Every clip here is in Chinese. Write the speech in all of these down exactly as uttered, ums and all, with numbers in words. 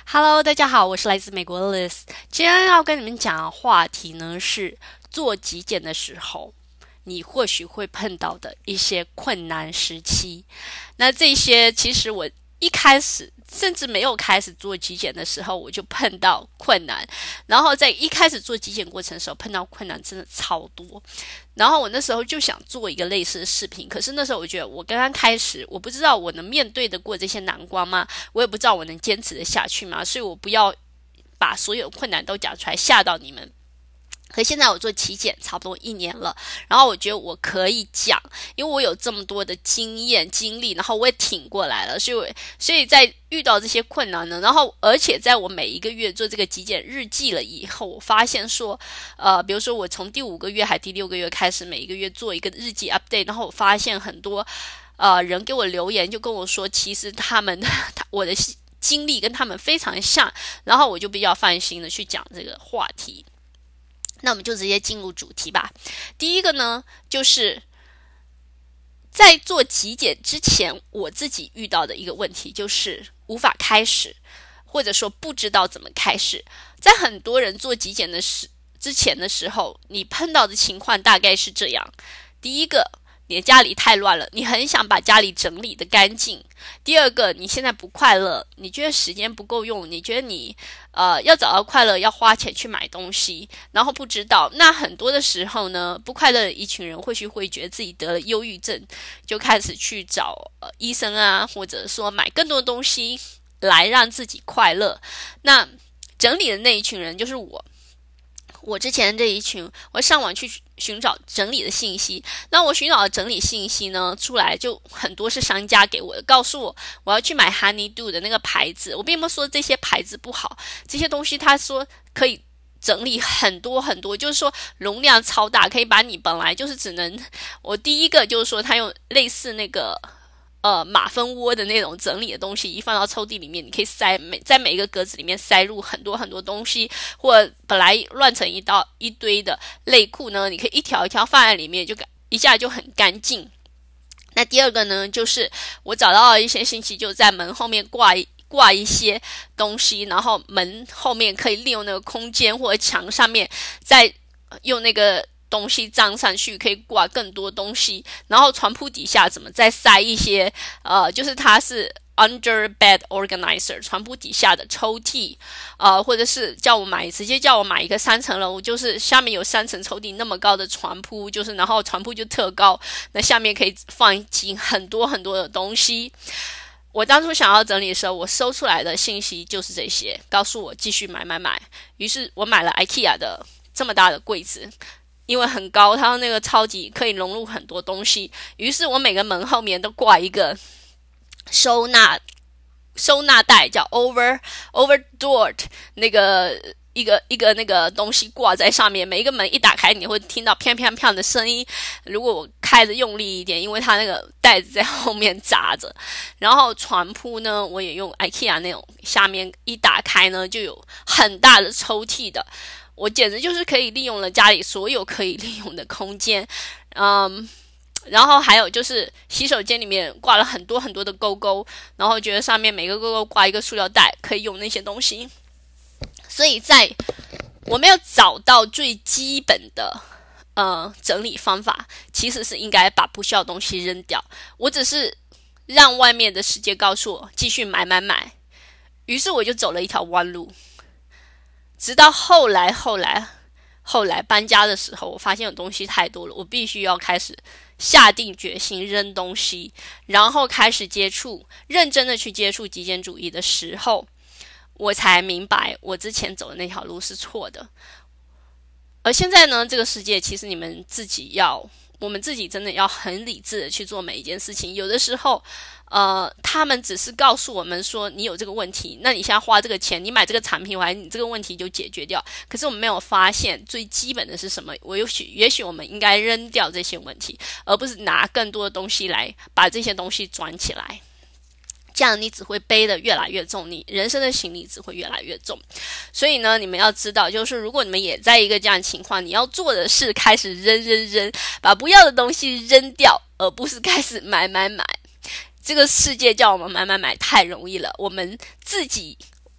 Hello，大家好，我是来自美国的 Liz。今天要跟你们讲的话题呢是做极简的时候，你或许会碰到的一些困难时期。那这些其实我一开始甚至没有开始做极简的时候，我就碰到困难。然后在一开始做极简过程的时候，碰到困难真的超多。然后我那时候就想做一个类似的视频，可是那时候我觉得我刚刚开始，我不知道我能面对得过这些难关吗？我也不知道我能坚持得下去吗？所以我不要把所有困难都讲出来吓到你们。可现在我做体检差不多一年了，然后我觉得我可以讲，因为我有这么多的经验经历，然后我也挺过来了，所以我所以在遇到这些困难呢，然后而且在我每一个月做这个极简日记了以后，我发现说，呃，比如说我从第五个月还第六个月开始，每一个月做一个日记 update， 然后我发现很多呃人给我留言，就跟我说，其实他们我的经历跟他们非常像，然后我就比较放心的去讲这个话题。那我们就直接进入主题吧。第一个呢，就是在做极简之前，我自己遇到的一个问题就是无法开始，或者说不知道怎么开始。在很多人做极简的时之前的时候，你碰到的情况大概是这样：第一个，你的家里太乱了，你很想把家里整理得干净；第二个，你现在不快乐，你觉得时间不够用，你觉得你呃要找到快乐要花钱去买东西，然后不知道。那很多的时候呢，不快乐的一群人或许会觉得自己得了忧郁症，就开始去找呃医生啊，或者说买更多的东西来让自己快乐。那整理的那一群人就是我。我之前这一群，我上网去寻找整理的信息。那我寻找的整理信息呢，出来就很多是商家给我的，告诉我我要去买 Honeydo 的那个牌子。我并不说这些牌子不好，这些东西他说可以整理很多很多，就是说容量超大，可以把你本来就是只能，我第一个就是说他用类似那个。呃，马蜂窝的那种整理的东西，一放到抽屉里面，你可以塞每在每一个格子里面塞入很多很多东西，或本来乱成一道一堆的内裤呢，你可以一条一条放在里面，就一下就很干净。那第二个呢，就是我找到了一些信息，就在门后面挂一挂一些东西，然后门后面可以利用那个空间，或者墙上面再用那个。东西装上去可以挂更多东西，然后床铺底下怎么再塞一些呃，就是它是 under bed organizer 床铺底下的抽屉，呃，或者是叫我买直接叫我买一个三层楼，就是下面有三层抽屉那么高的床铺，就是然后床铺就特高，那下面可以放进很多很多的东西。我当初想要整理的时候，我搜出来的信息就是这些，告诉我继续买买买。于是我买了 IKEA 的这么大的柜子。因为很高，它那个超级可以融入很多东西，于是我每个门后面都挂一个收纳收纳袋，叫 over over door 那个一个一个那个东西挂在上面，每一个门一打开，你会听到啪啪啪的声音。如果我开的用力一点，因为它那个袋子在后面扎着。然后床铺呢，我也用 IKEA 那种，下面一打开呢，就有很大的抽屉的。我简直就是可以利用了家里所有可以利用的空间，嗯，然后还有就是洗手间里面挂了很多很多的勾勾，然后觉得上面每个勾勾挂一个塑料袋，可以用那些东西。所以在我没有找到最基本的呃整理方法，其实是应该把不需要的东西扔掉。我只是让外面的世界告诉我继续买买买，于是我就走了一条弯路。直到后来后来后来搬家的时候，我发现有东西太多了，我必须要开始下定决心扔东西，然后开始接触认真的去接触极简主义的时候，我才明白我之前走的那条路是错的。而现在呢，这个世界其实你们自己要我们自己真的要很理智的去做每一件事情。有的时候呃，他们只是告诉我们说你有这个问题，那你现在花这个钱，你买这个产品，还你这个问题就解决掉。可是我们没有发现最基本的是什么？我也许也许我们应该扔掉这些问题，而不是拿更多的东西来把这些东西转起来。这样你只会背得越来越重，你人生的行李只会越来越重。所以呢，你们要知道，就是如果你们也在一个这样的情况，你要做的是开始扔扔扔，把不要的东西扔掉，而不是开始买买买。这个世界叫我们买买买太容易了，我们自己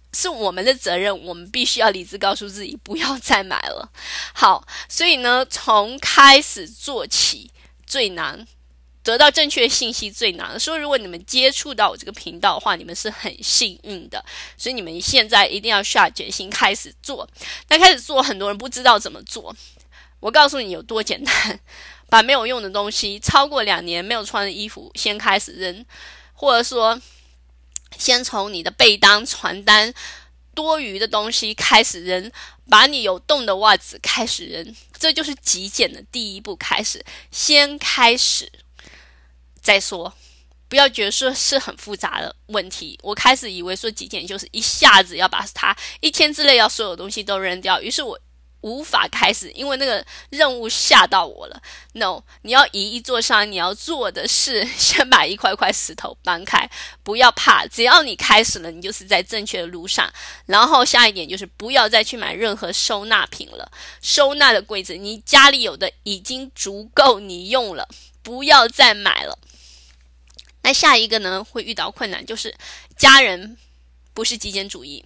是我们的责任，我们必须要理智告诉自己不要再买了。好，所以呢，从开始做起最难，得到正确的信息最难。所以如果你们接触到我这个频道的话，你们是很幸运的。所以你们现在一定要下决心开始做。那开始做，很多人不知道怎么做。我告诉你有多简单，把没有用的东西，超过两年没有穿的衣服先开始扔，或者说先从你的被单、传单、多余的东西开始扔，把你有洞的袜子开始扔，这就是极简的第一步开始，先开始再说，不要觉得说是很复杂的问题。我开始以为说极简就是一下子要把它一天之内要所有东西都扔掉，于是我无法开始，因为那个任务吓到我了。 No， 你要移一座山，你要做的是先把一块块石头搬开，不要怕，只要你开始了，你就是在正确的路上。然后下一点就是不要再去买任何收纳品了，收纳的柜子你家里有的已经足够你用了，不要再买了。那下一个呢，会遇到困难，就是家人不是极简主义。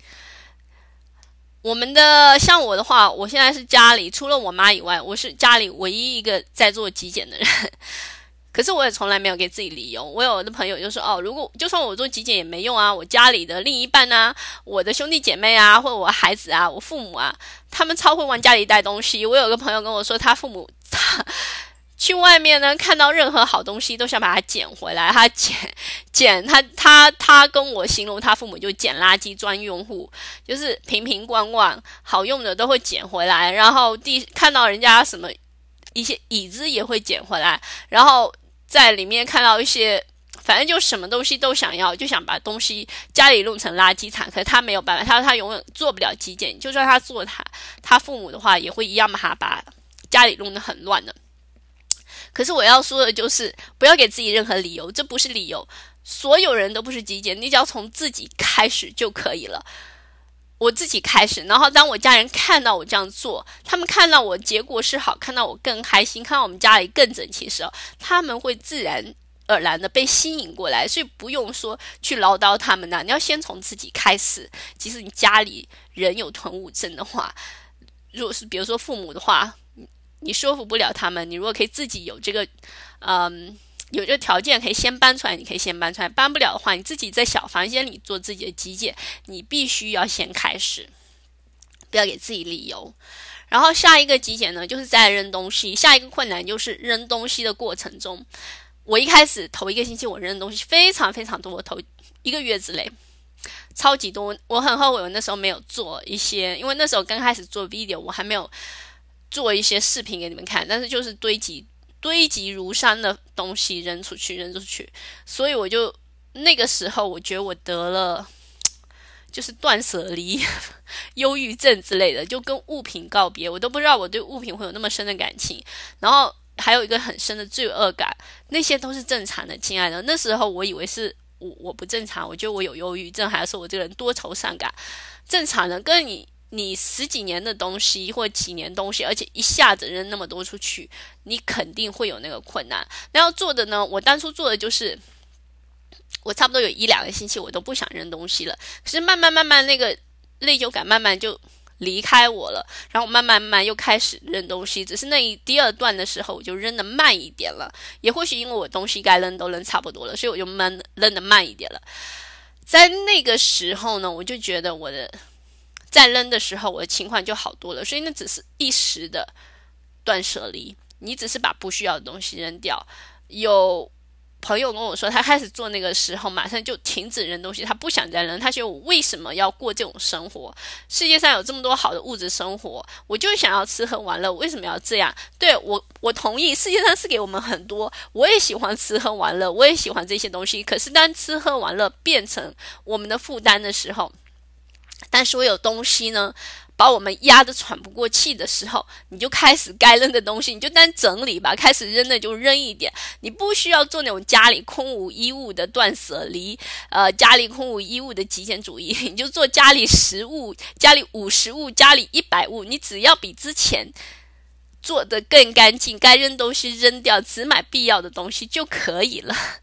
我们的像我的话，我现在是家里除了我妈以外，我是家里唯一一个在做极简的人。可是我也从来没有给自己理由。我有的朋友就说，哦，如果就算我做极简也没用啊，我家里的另一半啊，我的兄弟姐妹啊，或者我孩子啊，我父母啊，他们超会往家里带东西。我有个朋友跟我说，他父母他去外面呢，看到任何好东西都想把它捡回来。他捡捡他他他跟我形容，他父母就捡垃圾专用户，就是瓶瓶罐罐好用的都会捡回来，然后地看到人家什么一些椅子也会捡回来，然后在里面看到一些反正就什么东西都想要，就想把东西家里弄成垃圾场。可是他没有办法，他他永远做不了极简，就算他做他他父母的话，也会一样把他把家里弄得很乱的。可是我要说的就是，不要给自己任何理由，这不是理由。所有人都不是极简，你只要从自己开始就可以了。我自己开始，然后当我家人看到我这样做，他们看到我结果是好，看到我更开心，看到我们家里更整齐的时候，他们会自然而然的被吸引过来。所以不用说去唠叨他们的，你要先从自己开始。即使你家里人有囤物症的话，如果是比如说父母的话，你说服不了他们，你如果可以自己有这个嗯有这个条件可以先搬出来，你可以先搬出来。搬不了的话，你自己在小房间里做自己的极简，你必须要先开始，不要给自己理由。然后下一个极简呢，就是在扔东西。下一个困难就是扔东西的过程中，我一开始头一个星期我扔的东西非常非常多，我头一个月之内超级多。我很后悔我那时候没有做一些，因为那时候刚开始做 video， 我还没有做一些视频给你们看，但是就是堆积堆积如山的东西扔出去扔出去，所以我就那个时候我觉得我得了就是断舍离忧郁症之类的，就跟物品告别。我都不知道我对物品会有那么深的感情，然后还有一个很深的罪恶感，那些都是正常的，亲爱的。那时候我以为是我我不正常，我觉得我有忧郁症，还是我这个人多愁善感，正常的。跟你你十几年的东西或几年东西，而且一下子扔那么多出去，你肯定会有那个困难。那要做的呢，我当初做的就是我差不多有一两个星期我都不想扔东西了，可是慢慢慢慢那个内疚感慢慢就离开我了，然后慢慢慢慢又开始扔东西。只是那一第二段的时候我就扔得慢一点了，也或许因为我东西该扔都扔差不多了，所以我就慢扔得慢一点了。在那个时候呢，我就觉得我的在扔的时候我的情况就好多了，所以那只是一时的断舍离，你只是把不需要的东西扔掉。有朋友跟我说，他开始做那个时候马上就停止扔东西，他不想再扔，他觉得我为什么要过这种生活？世界上有这么多好的物质生活，我就想要吃喝玩乐，为什么要这样？对，我我同意，世界上是给我们很多，我也喜欢吃喝玩乐，我也喜欢这些东西。可是当吃喝玩乐变成我们的负担的时候，但所有东西呢把我们压得喘不过气的时候，你就开始该扔的东西你就当整理吧，开始扔的就扔一点。你不需要做那种家里空无一物的断舍离，呃，家里空无一物的极简主义，你就做家里十物，家里五十物，家里一百物，你只要比之前做得更干净，该扔东西扔掉，只买必要的东西就可以了。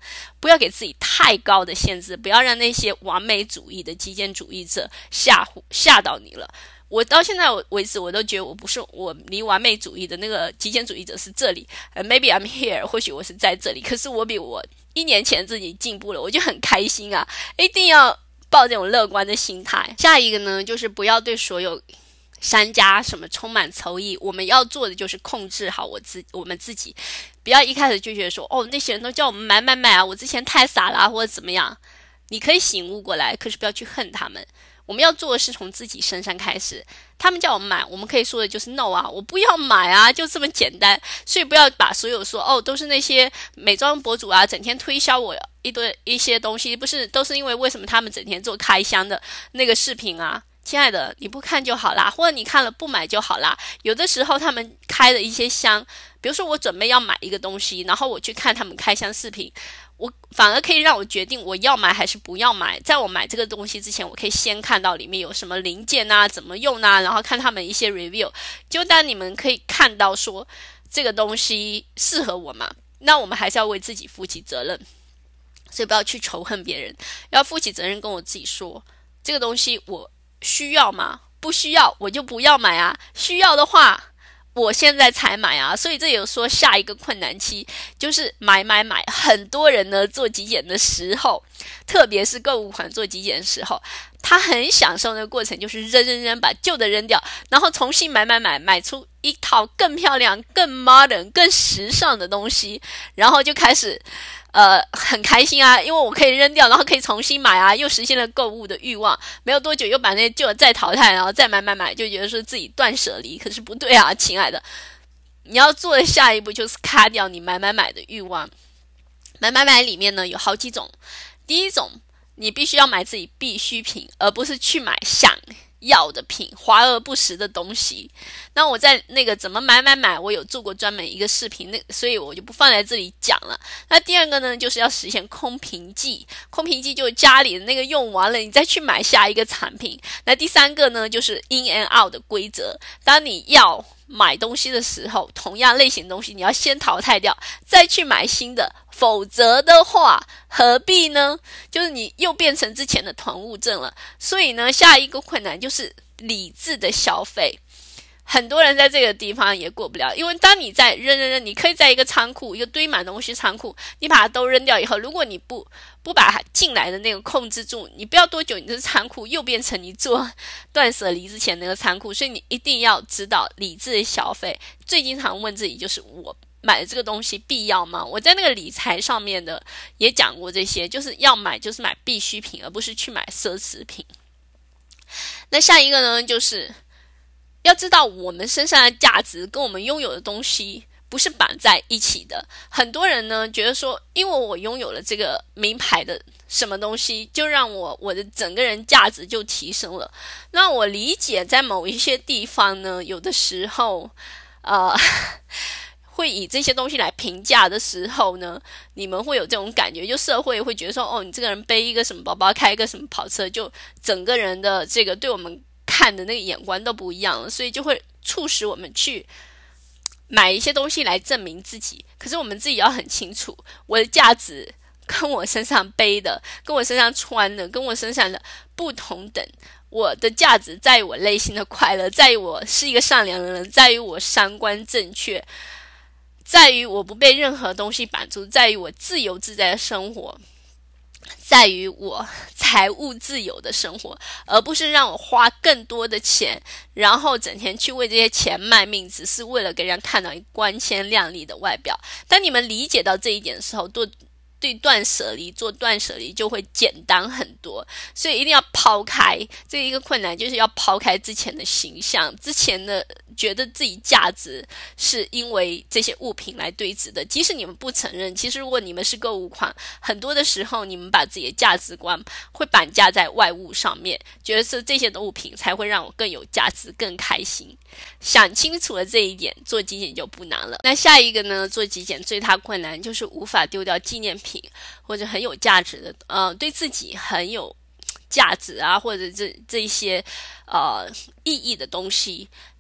不要给自己太高的限制，不要让那些完美主义的极简主义者吓唬吓到你了。我到现在为止，我都觉得我不是我离完美主义的那个极简主义者是这里、uh, maybe I'm here， 或许我是在这里，可是我比我一年前自己进步了，我就很开心啊！一定要抱这种乐观的心态。下一个呢，就是不要对所有商家什么充满仇意，我们要做的就是控制好我自我们自己，不要一开始就觉得说，哦，那些人都叫我们买买买啊，我之前太傻了、啊、或者怎么样。你可以醒悟过来，可是不要去恨他们。我们要做的是从自己身上开始，他们叫我们买，我们可以说的就是 no 啊，我不要买啊，就这么简单。所以不要把所有说哦都是那些美妆博主啊整天推销我一堆一些东西，不是都是因为为什么他们整天做开箱的那个视频啊。亲爱的，你不看就好啦，或者你看了不买就好啦。有的时候他们开了一些箱，比如说我准备要买一个东西，然后我去看他们开箱视频，我反而可以让我决定我要买还是不要买。在我买这个东西之前，我可以先看到里面有什么零件啊，怎么用啊，然后看他们一些 review。就当你们可以看到说这个东西适合我吗？那我们还是要为自己负起责任，所以不要去仇恨别人，要负起责任，跟我自己说这个东西我需要吗？不需要我就不要买啊，需要的话我现在才买啊。所以这有说下一个困难期就是买买买。很多人呢做极简的时候，特别是购物款做极简的时候，他很享受那个过程，就是扔扔扔，把旧的扔掉，然后重新买买买，买出一套更漂亮更 modern 更时尚的东西，然后就开始呃，很开心啊，因为我可以扔掉，然后可以重新买啊，又实现了购物的欲望。没有多久又把那些旧的再淘汰，然后再买买买，就觉得说自己断舍离。可是不对啊，亲爱的，你要做的下一步就是卡掉你买买买的欲望。买买买里面呢有好几种，第一种，你必须要买自己必需品，而不是去买想要的品，华而不实的东西。那我在那个怎么买买买，我有做过专门一个视频，那所以我就不放在这里讲了。那第二个呢，就是要实现空瓶计。空瓶计就是家里的那个用完了，你再去买下一个产品。那第三个呢，就是 in and out 的规则。当你要买东西的时候，同样类型的东西你要先淘汰掉，再去买新的，否则的话何必呢？就是你又变成之前的囤物症了。所以呢，下一个困难就是理智的消费。很多人在这个地方也过不了，因为当你在扔扔扔，你可以在一个仓库，一个堆满东西仓库，你把它都扔掉以后，如果你不不把它进来的那个控制住，你不要多久，你的仓库又变成你做断舍离之前那个仓库。所以你一定要知道理智的消费。最经常问自己就是我买的这个东西必要吗？我在那个理财上面的也讲过这些，就是要买就是买必需品，而不是去买奢侈品。那下一个呢，就是要知道我们身上的价值跟我们拥有的东西不是绑在一起的。很多人呢觉得说，因为我拥有了这个名牌的什么东西，就让我我的整个人价值就提升了。那我理解在某一些地方呢，有的时候呃会以这些东西来评价的时候呢，你们会有这种感觉，就社会会觉得说，哦，你这个人背一个什么包包，开一个什么跑车，就整个人的这个对我们看的那个眼光都不一样了，所以就会促使我们去买一些东西来证明自己。可是我们自己要很清楚，我的价值跟我身上背的，跟我身上穿的，跟我身上的不同等。我的价值在于我内心的快乐，在于我是一个善良的人，在于我三观正确，在于我不被任何东西绑住，在于我自由自在的生活，在于我财务自由的生活，而不是让我花更多的钱，然后整天去为这些钱卖命，只是为了给人看到一光鲜亮丽的外表。当你们理解到这一点的时候，对对断舍离做断舍离就会简单很多。所以一定要抛开这一个困难，就是要抛开之前的形象，之前的觉得自己价值是因为这些物品来堆积的。即使你们不承认，其实如果你们是购物狂，很多的时候你们把自己的价值观会绑架在外物上面，觉得是这些的物品才会让我更有价值更开心。想清楚了这一点，做极简就不难了。那下一个呢，做极简最大困难就是无法丢掉纪念品或者很有价值的呃，对自己很有价值啊，或者这这一些呃意义的东西。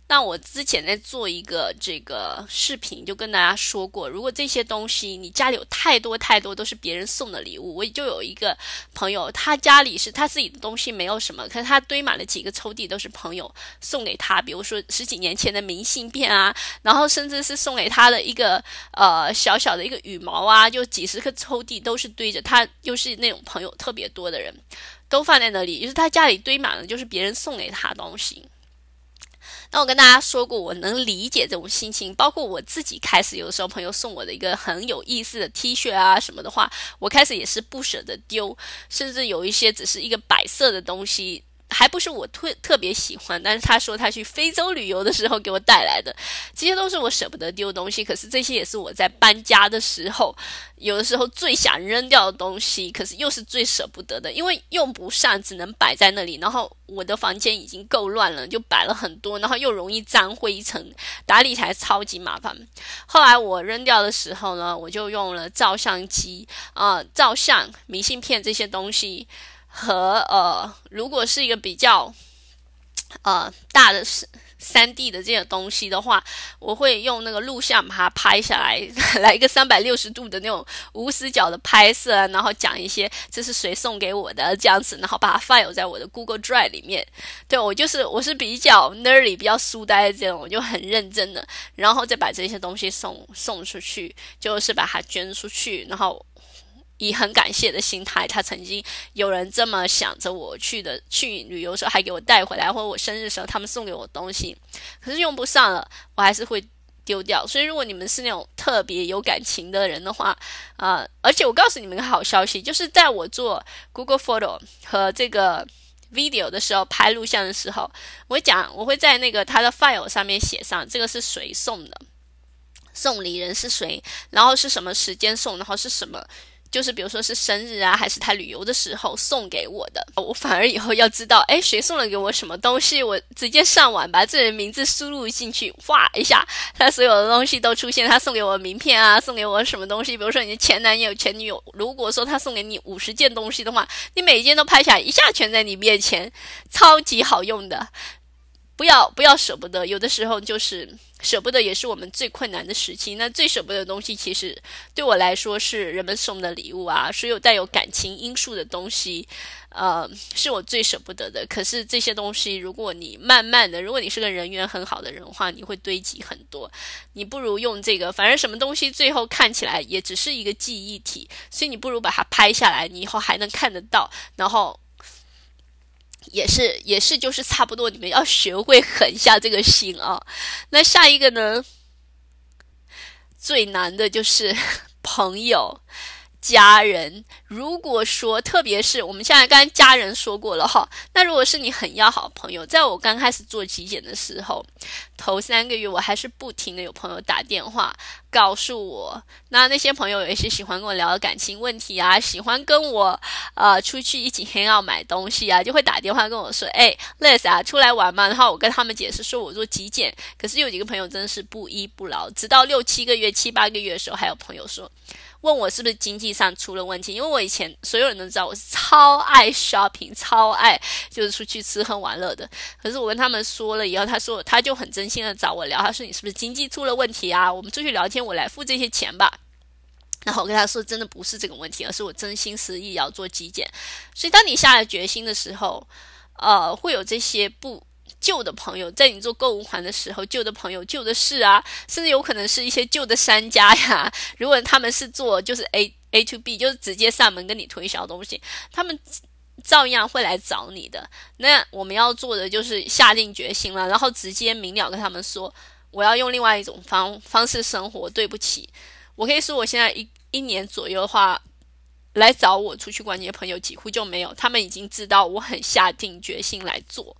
那我之前在做一个这个视频，就跟大家说过，如果这些东西你家里有太多太多都是别人送的礼物，我就有一个朋友，他家里是他自己的东西没有什么，可是他堆满了几个抽屉都是朋友送给他，比如说十几年前的明信片啊，然后甚至是送给他的一个呃小小的一个羽毛啊，就几十个抽屉都是堆着，他又是那种朋友特别多的人，都放在那里，就是他家里堆满了就是别人送给他的东西。那我跟大家说过，我能理解这种心情，包括我自己开始有的时候朋友送我的一个很有意思的 T 恤啊什么的话，我开始也是不舍得丢，甚至有一些只是一个摆设的东西，还不是我特特别喜欢，但是他说他去非洲旅游的时候给我带来的，这些都是我舍不得丢的东西，可是这些也是我在搬家的时候有的时候最想扔掉的东西，可是又是最舍不得的，因为用不上只能摆在那里，然后我的房间已经够乱了，就摆了很多，然后又容易沾灰尘，打理起来超级麻烦。后来我扔掉的时候呢，我就用了照相机呃，照相明信片这些东西和呃，如果是一个比较呃大的三 D 的这些东西的话，我会用那个录像把它拍下来，来一个三百六十度的那种无死角的拍摄，然后讲一些这是谁送给我的这样子，然后把它 file 在我的 Google Drive 里面。对，我就是我是比较 nerdy 比较书呆的这种，我就很认真的，然后再把这些东西送送出去，就是把它捐出去，然后以很感谢的心态，他曾经有人这么想着我去的去旅游的时候还给我带回来，或者我生日的时候他们送给我东西，可是用不上了，我还是会丢掉。所以如果你们是那种特别有感情的人的话，呃，而且我告诉你们个好消息，就是在我做 Google Photo 和这个 video 的时候，拍录像的时候，我会讲，我会在那个他的 file 上面写上这个是谁送的，送礼人是谁，然后是什么时间送，然后是什么，就是比如说是生日啊，还是他旅游的时候送给我的，我反而以后要知道，诶，谁送了给我什么东西，我直接上网把这人名字输入进去，哇一下，他所有的东西都出现，他送给我的名片啊，送给我什么东西，比如说你的前男友、前女友，如果说他送给你五十件东西的话，你每一件都拍下来，一下全在你面前，超级好用的。不要不要舍不得，有的时候就是舍不得也是我们最困难的时期。那最舍不得的东西，其实对我来说是人们送的礼物啊，所有带有感情因素的东西，呃，是我最舍不得的。可是这些东西，如果你慢慢的，如果你是个人缘很好的人的话，你会堆积很多。你不如用这个，反正什么东西最后看起来也只是一个记忆体，所以你不如把它拍下来，你以后还能看得到，然后也是也是就是差不多，你们要学会狠下这个心啊。那下一个呢，最难的就是朋友家人。如果说特别是我们现在刚才家人说过了哈，那如果是你很要好的朋友，在我刚开始做极简的时候，头三个月我还是不停的有朋友打电话告诉我，那那些朋友也是喜欢跟我聊感情问题啊，喜欢跟我呃出去一起 hang out 买东西啊，就会打电话跟我说，哎 Les 啊，出来玩嘛。然后我跟他们解释说我做极简，可是有几个朋友真的是不依不饶，直到六七个月七八个月的时候，还有朋友说问我是不是经济上出了问题，因为我以前所有人都知道我是超爱 shopping， 超爱就是出去吃喝玩乐的。可是我跟他们说了以后，他说他就很真心的找我聊，他说你是不是经济出了问题啊？我们出去聊天，我来付这些钱吧。然后我跟他说真的不是这个问题，而是我真心实意要做极简。所以当你下了决心的时候，呃，会有这些不旧的朋友在你做购物团的时候，旧的朋友旧的事啊，甚至有可能是一些旧的商家呀，如果他们是做就是 A A to B， 就是直接上门跟你推销东西，他们照样会来找你的。那我们要做的就是下定决心了，然后直接明了跟他们说我要用另外一种方方式生活，对不起。我可以说我现在一一年左右的话，来找我出去逛街的朋友几乎就没有，他们已经知道我很下定决心来做。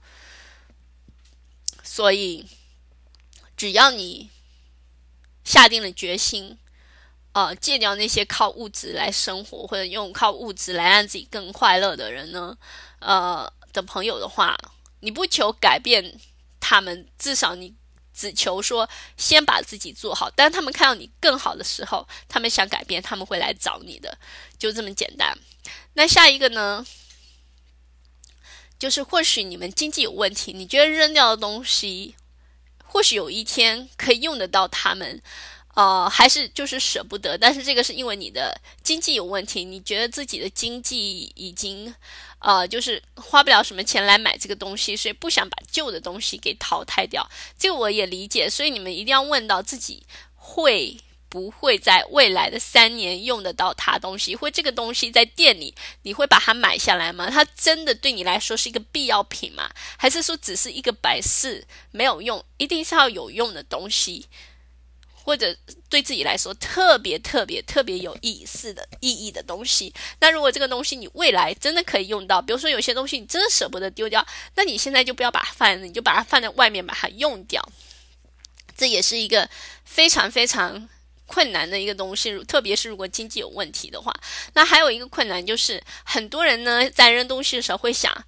所以只要你下定了决心，呃，戒掉那些靠物质来生活或者用靠物质来让自己更快乐的人呢，呃的朋友的话，你不求改变他们，至少你只求说先把自己做好。当他们看到你更好的时候，他们想改变，他们会来找你的，就这么简单。那下一个呢，就是或许你们经济有问题，你觉得扔掉的东西或许有一天可以用得到它们，呃，还是就是舍不得，但是这个是因为你的经济有问题，你觉得自己的经济已经呃，就是花不了什么钱来买这个东西，所以不想把旧的东西给淘汰掉，这个我也理解。所以你们一定要问到自己会不会在未来的三年用得到它东西，或这个东西在店里你会把它买下来吗？它真的对你来说是一个必要品吗？还是说只是一个摆饰没有用，一定是要有用的东西，或者对自己来说特别特别特别有意思的意义的东西。那如果这个东西你未来真的可以用到，比如说有些东西你真的舍不得丢掉，那你现在就不要把它放在那，你就把它放在外面把它用掉。这也是一个非常非常困难的一个东西，特别是如果经济有问题的话。那还有一个困难就是很多人呢在扔东西的时候会想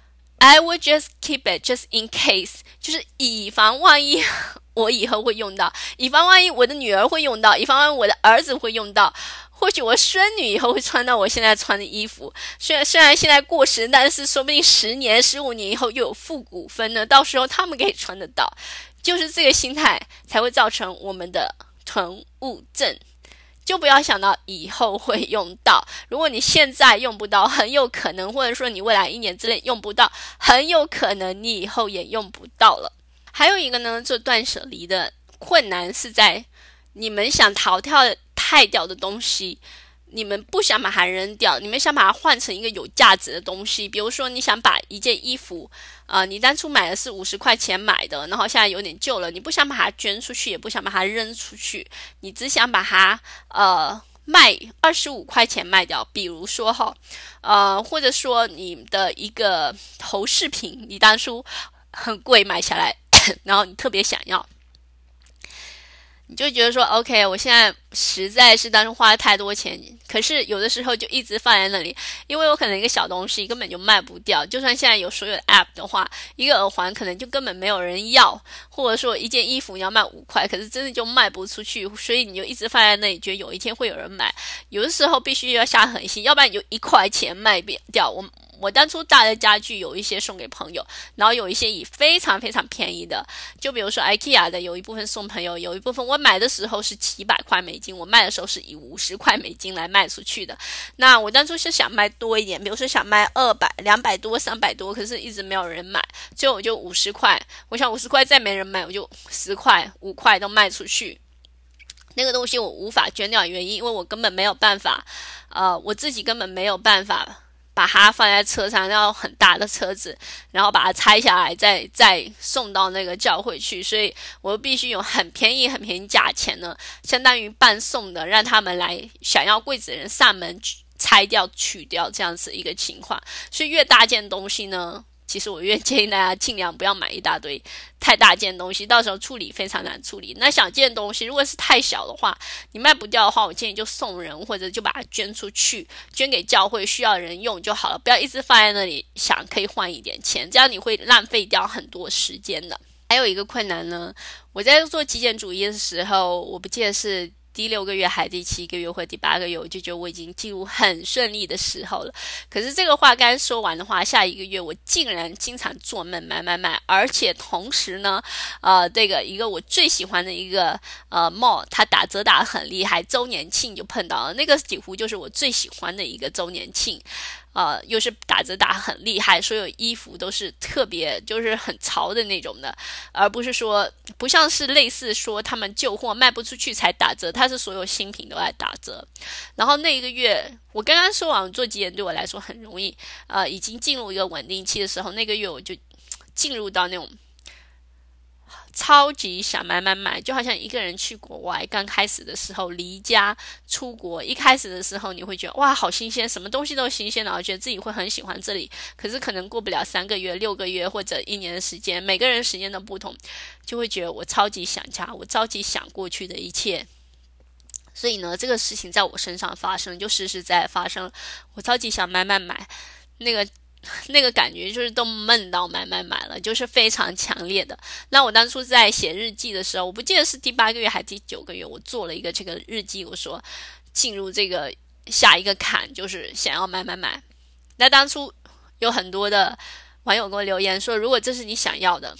I will just keep it just in case， 就是以防万一我以后会用到，以防万一我的女儿会用到，以防万一我的儿子会用到，或许我孙女以后会穿到我现在穿的衣服，虽然虽然现在过时，但是说不定十年十五年以后又有复古风呢，到时候他们可以穿得到。就是这个心态才会造成我们的囤物症，就不要想到以后会用到。如果你现在用不到，很有可能，或者说你未来一年之内用不到，很有可能你以后也用不到了。还有一个呢，做断舍离的困难是在你们想淘汰掉的东西，你们不想把它扔掉，你们想把它换成一个有价值的东西。比如说你想把一件衣服呃，你当初买的是五十块钱买的，然后现在有点旧了，你不想把它捐出去，也不想把它扔出去，你只想把它呃卖二十五块钱卖掉。比如说哈呃，或者说你的一个头饰品，你当初很贵买下来然后你特别想要，你就觉得说 OK 我现在实在是当时花了太多钱，可是有的时候就一直放在那里，因为我可能一个小东西根本就卖不掉，就算现在有所有的 app 的话，一个耳环可能就根本没有人要，或者说一件衣服你要卖五块，可是真的就卖不出去，所以你就一直放在那里，觉得有一天会有人买。有的时候必须要下狠心，要不然有一块钱卖掉。我我当初大的家具有一些送给朋友，然后有一些以非常非常便宜的，就比如说 IKEA 的有一部分送朋友，有一部分我买的时候是几百块美金，我卖的时候是以五十块美金来卖出去的。那我当初是想卖多一点，比如说想卖二百、两百多、三百多，可是一直没有人买，最后我就五十块，我想五十块再没人买，我就十块、五块都卖出去。那个东西我无法捐掉的原因，因为我根本没有办法，呃，我自己根本没有办法把它放在车上，要很大的车子，然后把它拆下来再再送到那个教会去，所以我必须用很便宜很便宜价钱呢，相当于半送的，让他们来想要柜子的人上门拆掉取掉这样子一个情况。所以越大件东西呢，其实我越建议大家尽量不要买一大堆太大件东西，到时候处理非常难处理。那小件东西如果是太小的话，你卖不掉的话，我建议就送人，或者就把它捐出去，捐给教会需要的人用就好了，不要一直放在那里想可以换一点钱，这样你会浪费掉很多时间的。还有一个困难呢，我在做极简主义的时候，我不记得是第六个月还第七个月或第八个月，我就觉得我已经进入很顺利的时候了。可是这个话刚说完的话，下一个月我竟然经常做梦买买买，而且同时呢呃，这个一个我最喜欢的一个呃 mall 它打折打得很厉害，周年庆就碰到了，那个几乎就是我最喜欢的一个周年庆，呃，又是打折打很厉害，所有衣服都是特别就是很潮的那种的，而不是说不像是类似说他们旧货卖不出去才打折，它是所有新品都在打折。然后那一个月我刚刚说完做极简对我来说很容易，呃，已经进入一个稳定期的时候，那个月我就进入到那种超级想买买买，就好像一个人去国外刚开始的时候离家出国，一开始的时候你会觉得哇好新鲜，什么东西都新鲜，然后觉得自己会很喜欢这里，可是可能过不了三个月六个月或者一年的时间，每个人时间都不同，就会觉得我超级想家，我超级想过去的一切。所以呢这个事情在我身上发生，就实实在在发生了，我超级想买买买，那个那个感觉就是都梦到买买买了，就是非常强烈的。那我当初在写日记的时候，我不记得是第八个月还是第九个月，我做了一个这个日记，我说进入这个下一个坎就是想要买买买。那当初有很多的网友给我留言说，如果这是你想要的，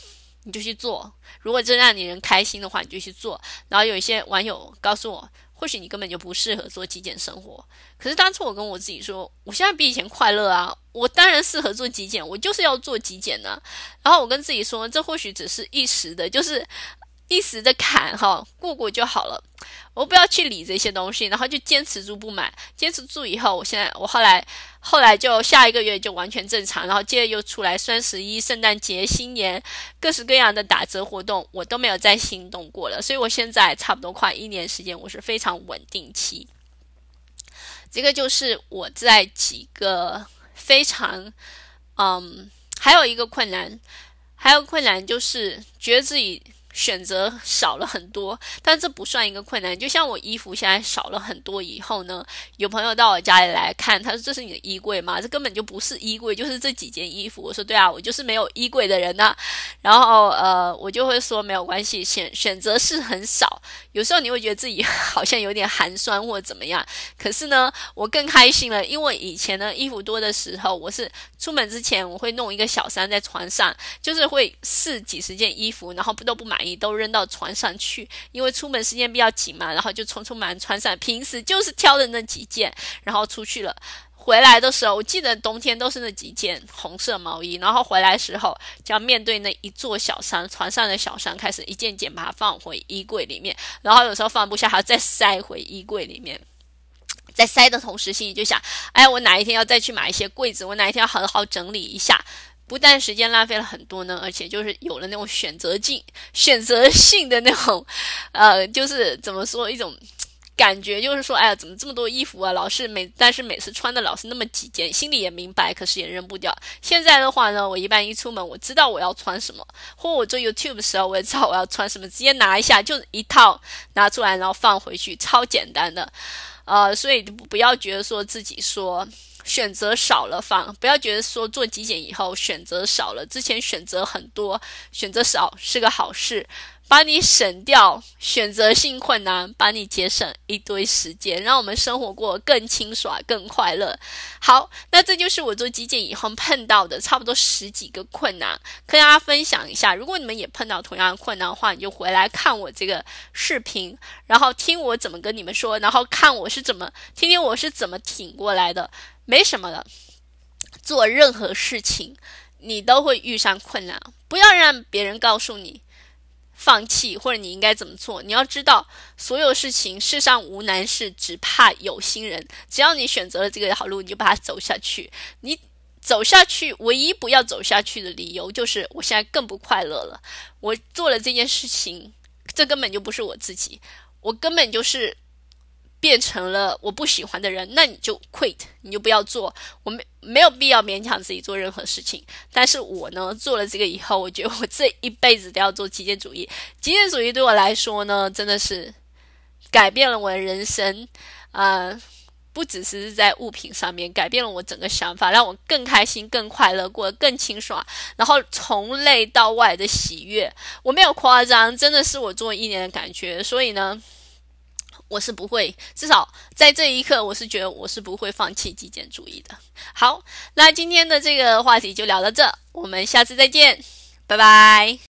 你就去做。如果真让你人开心的话，你就去做。然后有一些网友告诉我，或许你根本就不适合做极简生活。可是当初我跟我自己说，我现在比以前快乐啊，我当然适合做极简，我就是要做极简啊。然后我跟自己说，这或许只是一时的，就是一时的坎哈，过过就好了。我不要去理这些东西，然后就坚持住不买，坚持住以后，我现在我后来后来就下一个月就完全正常，然后接着又出来双十一、圣诞节、新年各式各样的打折活动，我都没有再心动过了。所以我现在差不多快一年时间，我是非常稳定期。这个就是我在几个非常嗯，还有一个困难，还有困难就是觉得自己选择少了很多，但这不算一个困难。就像我衣服现在少了很多以后呢，有朋友到我家里来看，他说这是你的衣柜吗？这根本就不是衣柜，就是这几件衣服。我说对啊，我就是没有衣柜的人啊。然后呃，我就会说没有关系，选选择是很少。有时候你会觉得自己好像有点寒酸或者怎么样，可是呢，我更开心了，因为以前呢衣服多的时候，我是出门之前我会弄一个小山在床上，就是会试几十件衣服，然后不都不满意都扔到床上去，因为出门时间比较紧嘛，然后就匆匆忙穿上，平时就是挑的那几件，然后出去了。回来的时候，我记得冬天都是那几件红色毛衣，然后回来的时候就要面对那一座小山，床上的小山，开始一件件把它放回衣柜里面，然后有时候放不下还要再塞回衣柜里面。在塞的同时心里就想，哎，我哪一天要再去买一些柜子，我哪一天要好好整理一下。不但时间浪费了很多呢，而且就是有了那种选择性、选择性的那种，呃，就是怎么说一种感觉，就是说，哎呀，怎么这么多衣服啊？老是每但是每次穿的老是那么几件，心里也明白，可是也扔不掉。现在的话呢，我一般一出门，我知道我要穿什么，或我做 YouTube 的时候，我也知道我要穿什么，直接拿一下就一套拿出来，然后放回去，超简单的。呃，所以不要觉得说自己说选择少了放，不要觉得说做极简以后选择少了，之前选择很多，选择少是个好事，把你省掉选择性困难，把你节省一堆时间，让我们生活过更清爽更快乐。好，那这就是我做极简以后碰到的差不多十几个困难，跟大家分享一下。如果你们也碰到同样的困难的话，你就回来看我这个视频，然后听我怎么跟你们说，然后看我是怎么听听我是怎么挺过来的。没什么的，做任何事情你都会遇上困难，不要让别人告诉你放弃或者你应该怎么做。你要知道所有事情世上无难事，只怕有心人。只要你选择了这个好路，你就把它走下去。你走下去唯一不要走下去的理由就是我现在更不快乐了，我做了这件事情，这根本就不是我自己，我根本就是变成了我不喜欢的人，那你就 quit， 你就不要做。我没没有必要勉强自己做任何事情。但是我呢，做了这个以后，我觉得我这一辈子都要做极简主义。极简主义对我来说呢，真的是改变了我的人生，呃，不只是在物品上面，改变了我整个想法，让我更开心、更快乐，过得更清爽，然后从内到外的喜悦。我没有夸张，真的是我做一年的感觉。所以呢，我是不会，至少在这一刻，我是觉得我是不会放弃极简主义的。好，那今天的这个话题就聊到这，我们下次再见，拜拜。